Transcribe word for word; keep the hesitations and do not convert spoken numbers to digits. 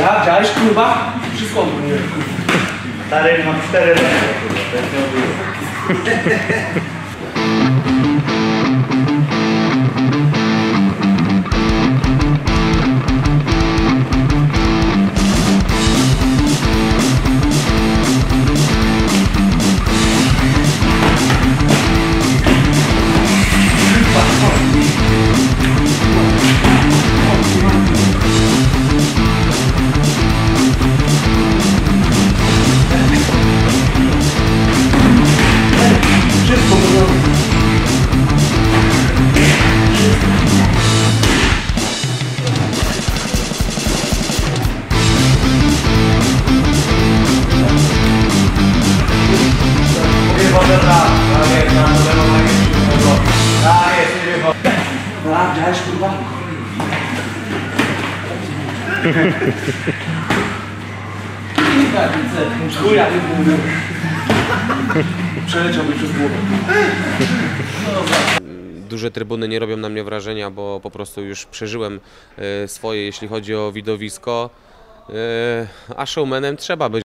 Ja, widziałeś, kurwa? Wszystko odróżniłem. Stary, mam cztery lata, kurwa, to jest niemożliwe. A, widziałeś, kurwa? Chuja, przeleciał mi przez głowę. Duże trybuny nie robią na mnie wrażenia, bo po prostu już przeżyłem swoje, jeśli chodzi o widowisko, a showmanem trzeba być.